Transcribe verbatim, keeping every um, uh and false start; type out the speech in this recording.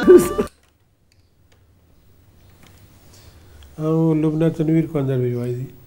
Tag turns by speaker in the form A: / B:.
A: हाँ वो लुबना तनवीर को अंदर भिजवाई थी।